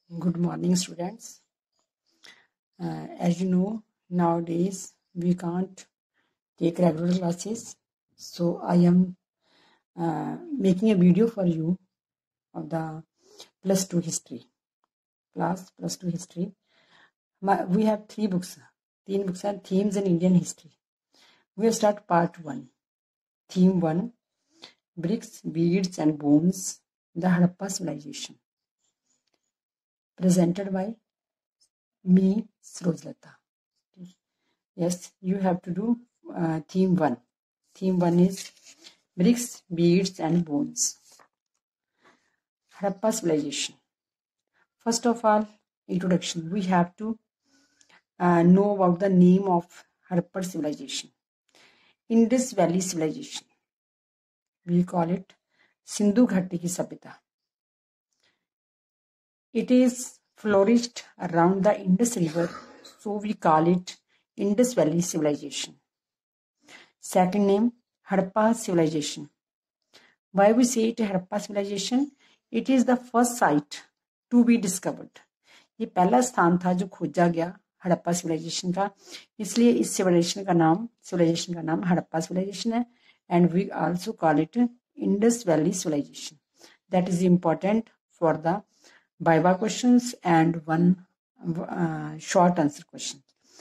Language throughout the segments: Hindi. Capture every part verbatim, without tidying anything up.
Good morning, students. Uh, as you know, nowadays we can't take regular classes, so I am uh, making a video for you of the plus two history class. Plus two history. My, we have three books. Three books are themes in Indian history. We will start part one. Theme one: bricks, beads, and bones. The Harappa civilization. Presented by me, Srojlata. Yes, you have to do uh, theme one. Theme one is bricks, beads, and bones. Harappa civilization. First of all, introduction. We have to uh, know about the name of Harappa civilization. Indus Valley civilization. We call it Sindhu Ghatti ki Sabhyata. It is flourished around the Indus River, so we call it Indus Valley civilization. Second name, Harappa civilization. Why we say it Harappa civilization? It is the first site to be discovered. ये पहला स्थान था जो खोजा गया हड़प्पा सिविलाइजेशन का, इसलिए इस सिविलाइजेशन का नाम सिविलाइजेशन का नाम हड़प्पा सिविलाइजेशन है. And we also call it Indus valley civilization. That is important for the viva questions and one short answer question.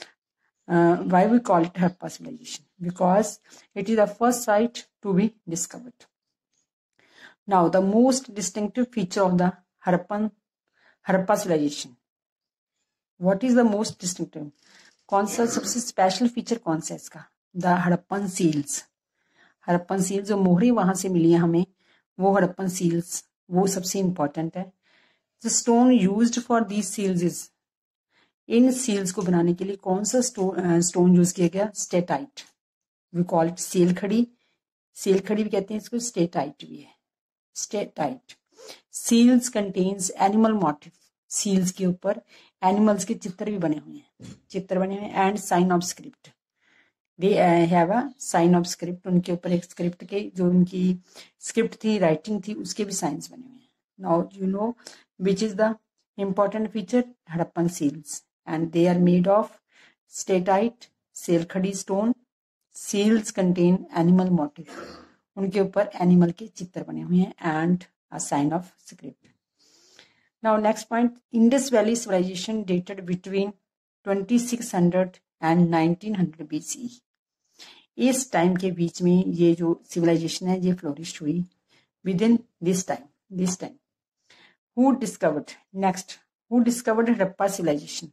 Why we call it Harappa civilization? Because it is the first site to be discovered. Now, the most distinctive feature of the Harappan Harappa civilization. What is the most distinctive? कौन सा सबसे स्पेशल फीचर कौन सा इसका? The Harappan seals. Harappan seals जो मोहरी वहां से मिली है हमें, वो हड़प्पन सील्स, वो सबसे इंपॉर्टेंट है. The stone used for these seals is, इन सील्स को बनाने के लिए कौन सा स्टोन यूज किया गया? स्टेटाइट. वी कॉल इट सेल खड़ी. सेल खड़ी भी कहते हैं इसको, स्टेटाइट भी है. Steatite. Seals contains animal motif. Seals के ऊपर एनिमल्स के चित्र भी बने हुए हैं, चित्र बने हुए हैं. And sign of script. They have a sign of script. उनके ऊपर एक स्क्रिप्ट के जो उनकी स्क्रिप्ट थी, राइटिंग थी, उसके भी साइंस बने हुए हैं. Now you know which is the important feature? Harappan seals, and they are made of statite, सेलखड़ी stone. Seals contain animal motif. उनके ऊपर एनिमल के चित्र बने हुए हैं and a sign of script. Now next point, Indus Valley civilization dated between twenty-six hundred and nineteen hundred B C E. इस टाइम के बीच में ये जो सिविलाइजेशन है ये फ्लोरिश हुई within this time. This time Who discovered? Next, who discovered Harappa civilization?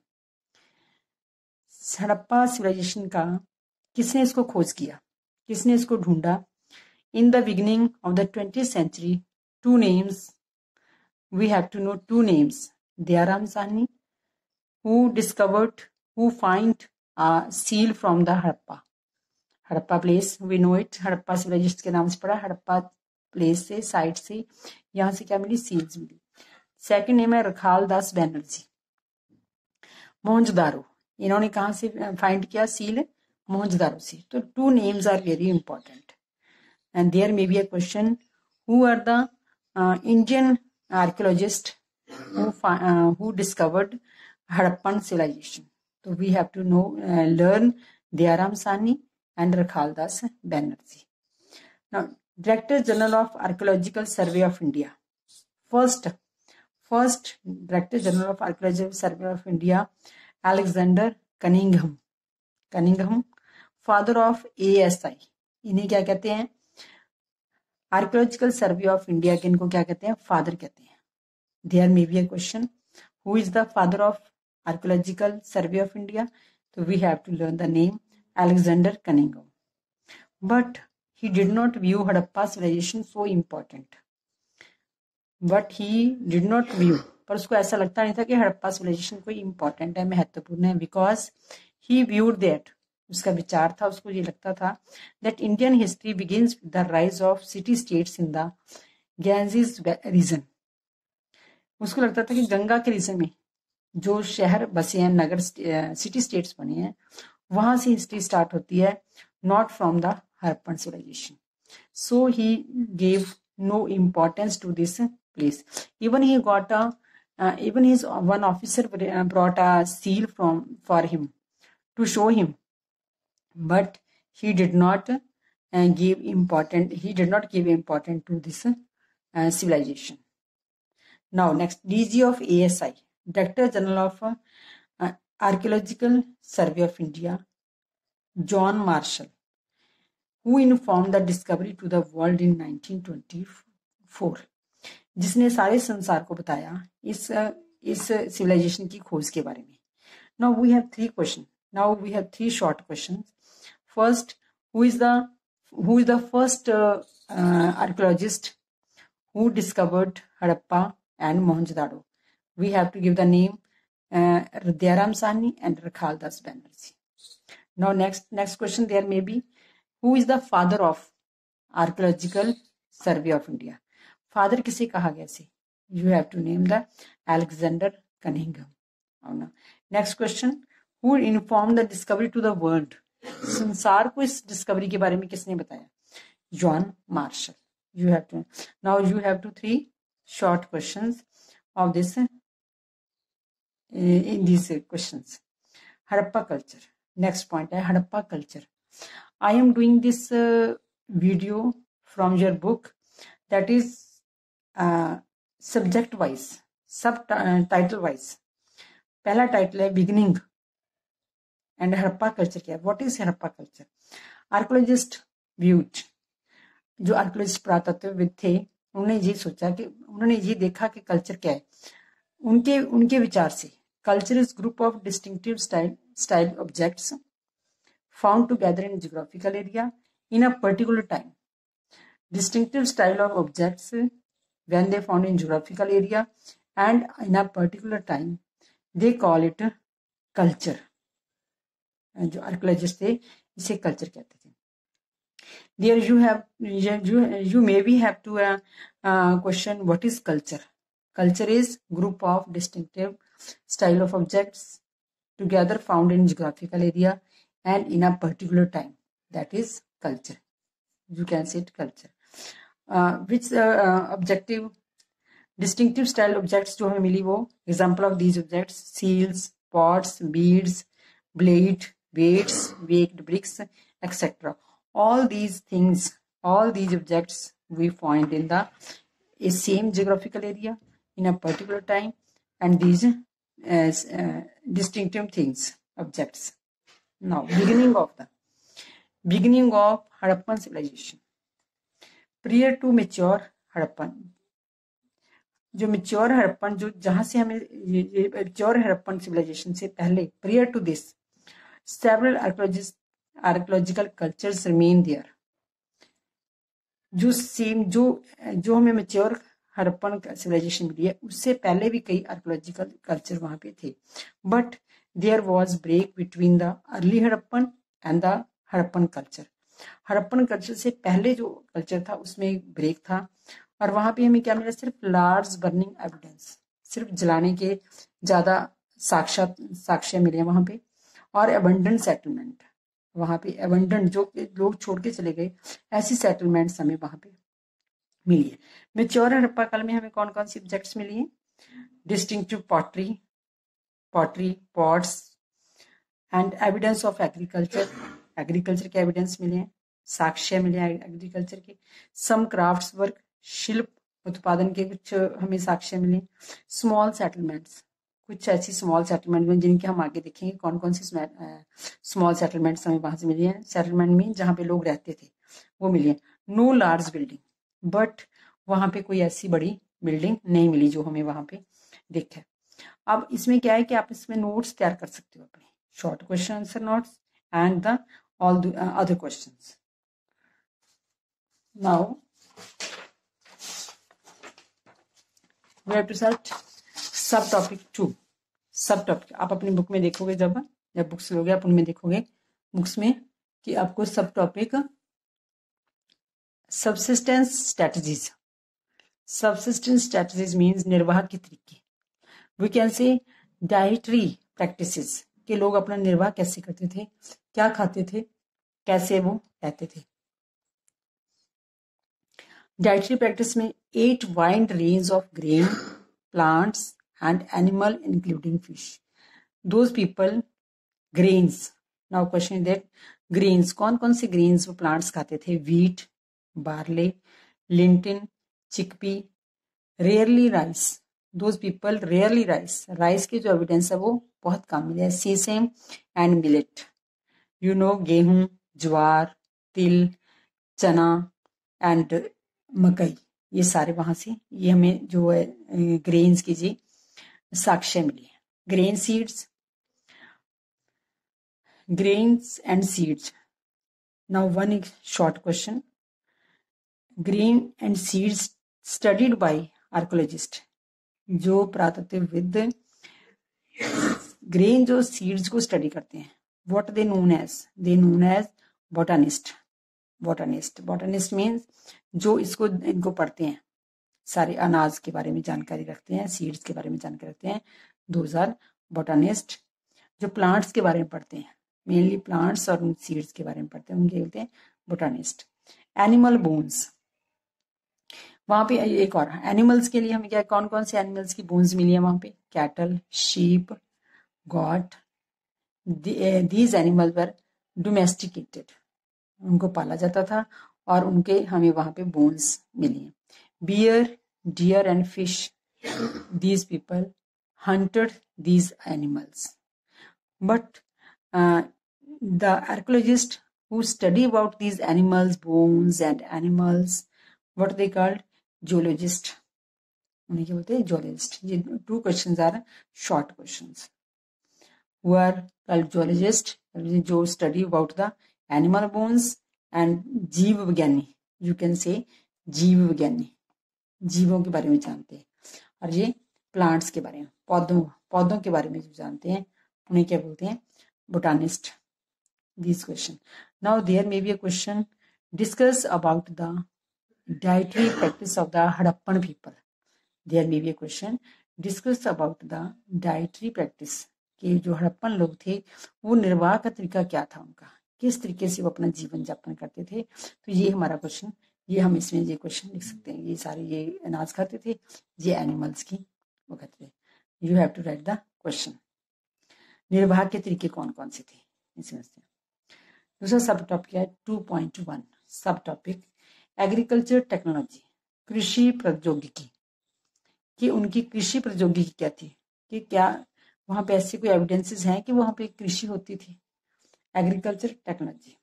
Harappa civilization का किसने इसको खोज किया, किसने इसको ढूंढा? In the beginning of the twentieth century, two names, we have to know two names. Dayaram Sahni, who discovered, who find a seal from the Harappa. Harappa place, we know it. Harappa civilization के नाम से पड़ा. हड़प्पा place से, साइट से, यहाँ से क्या मिली? सील्स मिली. सेकंड नेम है रखाल दास बैनर्जी. मोहनजोदारो. इन्होंने कहां से फाइंड किया सील? मोहनजोदारो से. तो two names are very important and there may be a question, who are the Indian archaeologist who discovered Harappan civilization? तो we have to know learn Dayaram Sahni and Rakhal Das Banerjee. Now director general of archaeological survey of India. First First Director General of Archaeological Survey of India, Alexander Cunningham. Cunningham, father of A S I. इन्हें क्या कहते हैं? Archaeological Survey of India के इनको क्या कहते हैं? फादर कहते हैं. There may be a question, who is the father of Archaeological Survey of India? So we have to learn the name Alexander Cunningham. But he did not view Harappa civilization so important. But he did not view, पर उसको ऐसा लगता नहीं था कि हड़प्पा सिविलाइजेशन कोई इंपॉर्टेंट है, महत्वपूर्ण है. बिकॉज ही व्यूड दैट, उसका विचार था, उसको ये लगता था that Indian history begins with the rise of city states in the Ganges region. उसको लगता था कि गंगा के रीजन में जो शहर बसे हैं, नगर सिटी स्टेट्स बने हैं, वहां से हिस्ट्री स्टार्ट होती है, not from the Harappan civilization. So he gave no importance to this place. Even he got a Uh, even his one officer brought a seal from for him to show him, but he did not uh, give important. He did not give importance to this uh, civilization. Now, next, D G of A S I, Director General of uh, Archaeological Survey of India, John Marshall, who informed the discovery to the world in nineteen twenty-four, जिसने सारे संसार को बताया इस इस सिविलाइजेशन की खोज के बारे में. Now we have three questions. Now we have three short questions. First, who is the who is the first uh, uh, archaeologist who discovered Harappa and Mohenjo-daro? We have to give the name uh, Dyaram Sahni and Rakhal Das Banerjee. Now next next question there may be, who is the father of Archaeological Survey of India? Father किसे कहा गया से? You have to name the Alexander Cunningham. Oh, no. Next question, who informed the discovery to the world? संसार को इस डिस्कवरी के बारे में किसने बताया? John Marshall. You have to now you have to three short questions of this uh, in these questions. Harappa culture. Next point है Harappa culture. I am doing this uh, video from your book, that is uh, subject wise, sub uh, title wise. पहला टाइटल है बिगिनिंग एंड हड़प्पा कल्चर क्या है. What is Harappa culture? Archaeologist viewed, जो आर्कियोलॉजिस्ट पुरातत्वविद थे, उन्होंने ये सोचा कि उन्होंने ये देखा कि कल्चर क्या है. उनके उनके विचार से culture is group of distinctive style style objects found together in geographical area in a particular time. Distinctive style of objects when they found in geographical area and in a particular time, they call it culture. जो archaeologists थे इसे culture कहते थे. There you have you you maybe have to uh, uh, question what is culture. Culture is group of distinctive style of objects together found in geographical area and in a particular time. That is culture. You can say it culture. Uh, which uh, uh, objective distinctive style objects जो हमें मिली वो example of these objects, seals, pots, beads, blade, weights, baked bricks, et cetera. All these things, all these objects we find in the a same geographical area in a particular time, and these as uh, distinctive things, objects. Now, beginning of the beginning of Harappan civilization. Prior to mature Harappan, जो मेच्योर हड़प्पन जो जहां से हमें मेच्योर हड़प्पन सिविलाइजेशन से पहले, prior to this, several archaeological cultures remain there. जो सेम जो जो हमें मेच्योर हड़प्पन सिविलाइजेशन मिली है उससे पहले भी कई आर्कियोलॉजिकल कल्चर वहां पे थे, but there was break between the early Harappan and the Harappan culture. Harappan culture से पहले जो कल्चर था उसमें एक ब्रेक था, और वहां पे हमें क्या मिला? सिर्फ लार्ज बर्निंग एविडेंस, सिर्फ जलाने के ज्यादा साक्ष्य साक्ष्य मिले वहां पे, और एबंडेंट सेटलमेंट वहां पे, एबंडेंट जो लोग छोड़ के चले गए, ऐसी सेटलमेंट्स हमें वहां पे मिली है. मेच्योर हड़प्पा काल में हमें कौन कौन सी ऑब्जेक्ट्स मिली है? Distinctive pottery pottery pots and evidence of agriculture, agriculture के एविडेंस मिले हैं, साक्ष्य मिले हैं एग्रीकल्चर के. सम क्राफ्ट्स वर्क, शिल्प उत्पादन के कुछ हमें साक्ष्य मिले. स्मॉल सेटलमेंट्स, कुछ ऐसी स्मॉल सेटलमेंट में जिनके हम आगे देखेंगे कौन कौन सी स्मॉल सेटलमेंट्स हमें वहां से मिली हैं. सेटलमेंट में जहाँ पे लोग रहते थे वो मिली है. नो लार्ज बिल्डिंग, बट वहां पे कोई ऐसी बड़ी बिल्डिंग नहीं मिली जो हमें वहां पे दिखे. अब इसमें क्या है कि आप इसमें नोट्स तैयार कर सकते हो, अपने short question answer notes and the all the uh, other questions. Now we have to select sub topic two. Sub topic आप अपनी बुक में देखोगे, जब जब बुक्स लोगे आप उनमें देखोगे बुक्स में कि आपको sub topic subsistence strategies. Subsistence strategies means निर्वाह के तरीके. We can say dietary practices कि लोग अपना निर्वाह कैसे करते थे, क्या खाते थे, कैसे वो रहते थे. डाइटरी प्रैक्टिस में ate wide range of grain, plants, and animal including fish. Those people, grains. Now question is that grains, कौन कौन से grains वो plants खाते थे? Wheat, barley, linten, chickpea, rarely rice. Those people rarely rice. Rice की जो evidence है वो बहुत कम मिले. Sesame and millet. You know गेहूं, ज्वार, तिल, चना एंड मकई, ये सारे वहां से ये हमें जो है ग्रेन्स की जी साक्ष्य मिली है. Grain seeds, grains and seeds. Now one short question. Grain and seeds studied by archaeologist. जो पुरातत्वविद ग्रेन जो सीड्स को स्टडी करते हैं, what they known as? They known as botanist. Botanist botanist means जो इसको इनको पढ़ते हैं, सारे अनाज के बारे में जानकारी रखते हैं, सीड्स के बारे में जानकारी रखते हैं, दोज आर बोटानिस्ट. जो प्लांट्स के बारे में पढ़ते हैं, मेनली प्लांट्स और उन सीड्स के बारे में पढ़ते हैं, उनके बोलते हैं बोटानिस्ट. एनिमल बोन्स, वहां पे एक और एनिमल्स के लिए हमें क्या, कौन कौन से एनिमल्स की बोन्स मिली है वहां पे? Cattle, sheep, goat. These animal were domesticated. उनको पाला जाता था और उनके हमें वहां पे बोन्स मिली हैं. Bear, deer and fish. These people hunted these animals. But the archaeologist who study about these animals, bones and animals, what they called? Geologist. उन्हें क्या बोलते हैं? जियोलॉजिस्ट. ये two questions are short questions. Who are called geologist, जो study about the animal bones, and जीव विज्ञानी, यू कैन से जीव विज्ञानी, जीवों के बारे में जानते हैं. और ये प्लांट्स के बारे में, पौधों पौधों के बारे में जो जानते हैं, उन्हें क्या बोलते हैं? Botanist. This question. Now there may be a question, discuss about the dietary practice of the Harappan people. There may be a question, discuss about the dietary practice, कि जो हड़प्पन लोग थे वो निर्वाह का तरीका क्या था उनका, किस तरीके से वो अपना जीवन यापन करते थे. तो ये हमारा क्वेश्चन, ये हम इसमें ये क्वेश्चन लिख सकते हैं. ये सारे ये अनाज खाते थे, ये एनिमल्स की वो खाते थे. You have to write the question. निर्वाह के तरीके कौन कौन से थे इसमें से. दूसरा सब टॉपिक है two point one. Sub topic agriculture technology, कृषि प्रौद्योगिकी, कि उनकी कृषि प्रौद्योगिकी क्या थी, कि क्या वहां पे ऐसे कोई एविडेंसेस हैं कि वहां पे कृषि होती थी. Agriculture technology.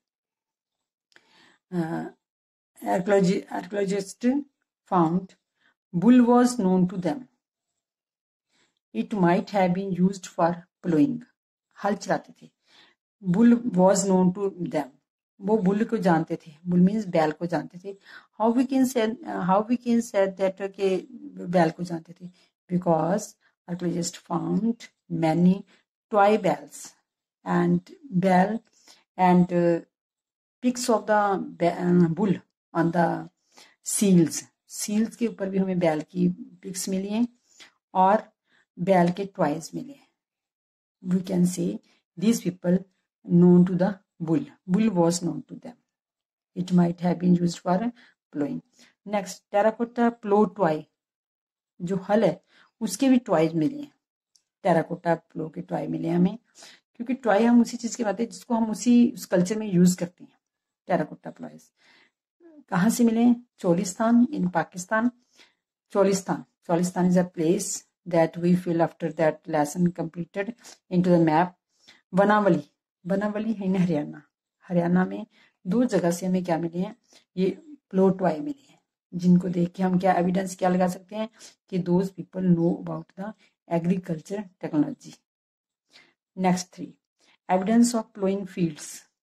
Archaeologist found bull was known to them. It might have been used for plowing. हल चलाते थे. bull was known to them. वो बुल को जानते थे. बुल मीन्स बैल को जानते थे. How we can say how we can say that के बैल को जानते थे? Because archaeologist found many toy बैल्स and bell and uh, pics of the uh, bull on the seals. seals के ऊपर भी हमें बैल की पिक्स मिली हैं और बैल के टॉयज मिले हैं. we can say these people known to the bull. bull was known to them. it might have been used for plowing. next, terracotta plow toy. जो हल है उसके भी टॉयज मिले हैं. टेराकोटा प्लो के टॉय मिले हमें, क्योंकि टॉय हम उसी चीज के बात है जिसको हम उसी उस कल्चर में यूज करते हैं. टेराकोटा प्लॉयज कहाँ से मिले? Cholistan in Pakistan. Cholistan Cholistan is a place that we feel after that lesson completed into the map. Banawali Banawali in Haryana. Haryana में दो जगह से हमें क्या मिले हैं? ये प्लो टॉय मिले हैं, जिनको देख के हम क्या एविडेंस क्या लगा सकते हैं कि those people know about the agriculture technology. Next three, evidence of plowing fields.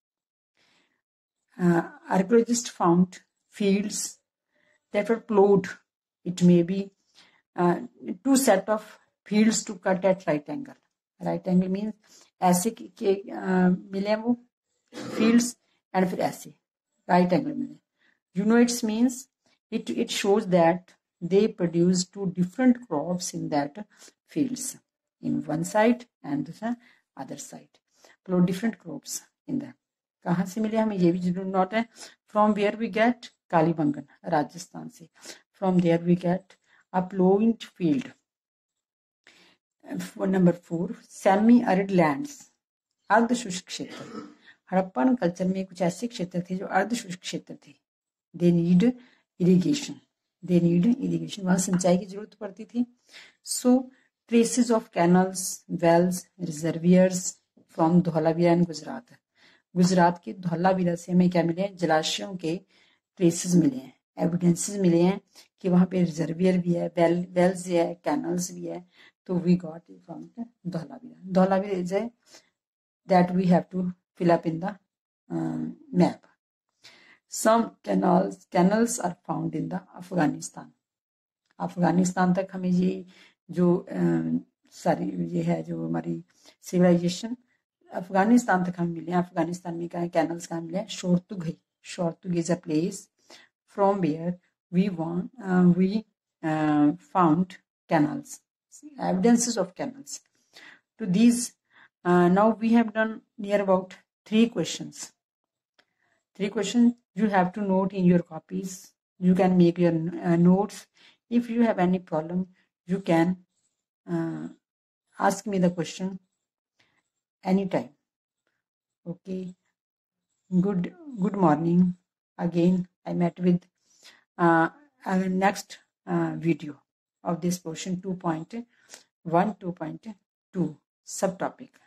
Uh, archaeologists found fields that were plowed. It may be uh, two set of fields to cut at right angle. Right angle means ऐसे के uh, मिले वो fields and फिर ऐसे right angle मिले. You know it means it it shows that they produce two different crops in that fields, in one side and the other side. Plow different crops in that. कहाँ से मिले हमें ये भी जरूर नोट है. From where we get? Kalibangan, Rajasthan से. From there we get a ploughing field. Number four, semi arid lands, अर्ध शुष्क क्षेत्र। हड़प्पन कल्चर में कुछ ऐसे क्षेत्र थे जो अर्ध शुष्क क्षेत्र थे। They need irrigation, they need irrigation, वहां सिंचाई की जरूरत पड़ती थी। So traces of canals, wells, reservoirs from Dholavira and Gujarat. Gujarat के धौलावीरा से हमें क्या मिले हैं? जलाशयों के ट्रेसेस मिले हैं, एविडेंसेस मिले हैं कि वहां पे रिजर्वियर भी है, वेल वेल्स भी है, कैनल्स भी है। तो we got it from the Dholavira. Dholavira is a that we have to fill up in the um, map. Some canals canals are found in the Afghanistan. Afghanistan तक हमें ये जो सारी ये है जो हमारी सिविलाइजेशन अफगानिस्तान तक हमें मिले हैं। अफगानिस्तान में कहाँ कैनल्स कहाँ मिले हैं? शोरतुग है। Shortugai is a place from where we want we found canals, evidences of canals. To these, uh, now we have done near about three questions. Three questions you have to note in your copies. You can make your uh, notes. If you have any problem, you can uh, ask me the question anytime. Okay. Good. Good morning. Again, I met with uh, our next uh, video of this portion two point one, two point two subtopic.